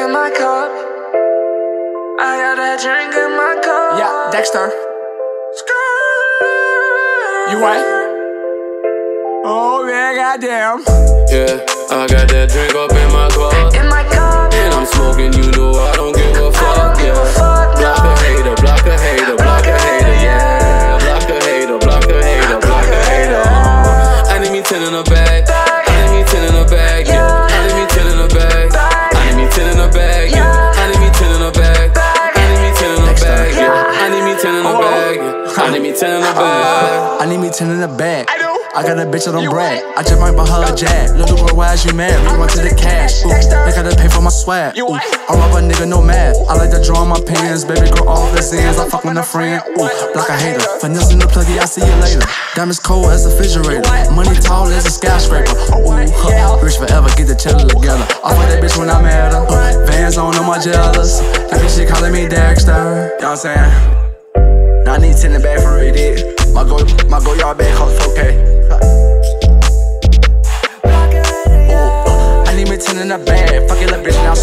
in my cup. I got that drink in my cup. Yeah, Dexter. You what? Oh yeah, goddamn. Yeah, I got that drink up in my cup. In my cup. And I'm smoking, you know I don't give a fuck. I don't give a fuck, no. Block a hater, block a hater, block a hater, yeah. Block a hater, block a hater, block a hater. I need me 10 in a bag. I need me 10 in a bag, yeah. I need me 10 in a bag. I need me 10 in a bag, yeah. I need me 10 in a bag. I need me 10 in a bag, yeah. I need me 10 in a bag, yeah. I need me 10 in a bag. I need me 10 in the bag. I got a bitch that don't brag. I just might buy her a jag. Little girl, why is you mad? We run to the cash. Ooh, they gotta pay for my swag. Ooh, I rob a nigga, no math. I like to draw on my pants. Baby girl, all the ends. I fuck with a friend. Ooh, block a hater. Finesse in the pluggy, I see you later. Diamonds cold as a refrigerator. Money tall as a skyscraper. Ooh, rich forever, get the cheddar together. I fuck that bitch when I'm at her. Vans on them, my jealous. That bitch, she calling me Dexter. You know what I'm saying? Now I need 10 in the bag for real, dude. My go yard bag cost 4K. I need me 10 in the bag. Fuck it, little bitch, now